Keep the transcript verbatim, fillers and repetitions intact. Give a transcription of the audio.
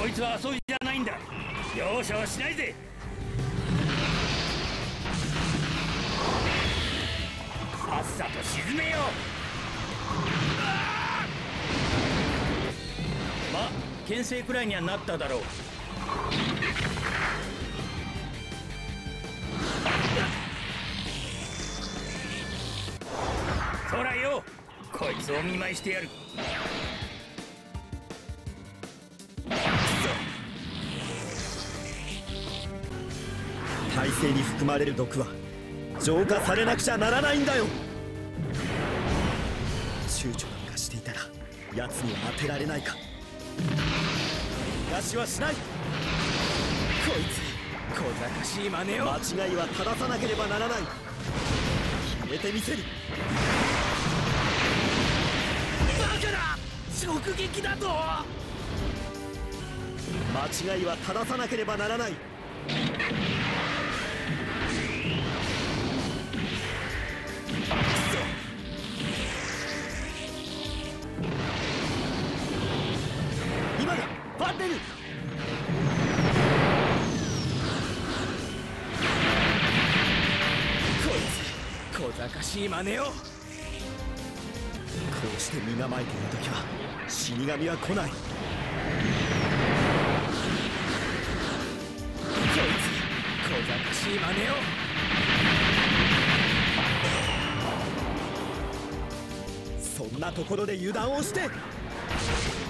こいつは遊びじゃないんだ。容赦はしないぜ。さっさと沈めよう。まあ牽制くらいにはなっただろう。ほらよ、こいつを見舞いしてやる。 耐性に含まれる毒は浄化されなくちゃならないんだよ。躊躇なんかしていたら奴には当てられないか。逃がしはしない。こいつ小賢しい真似を。間違いは正さなければならない。決めてみせる。バカだ、直撃だと。間違いは正さなければならない。今だ、ファンデル。こいつ小賢しい真似を。こうして身構えている時は死神は来ない。こいつ小賢しい真似を。そんなところで油断をして。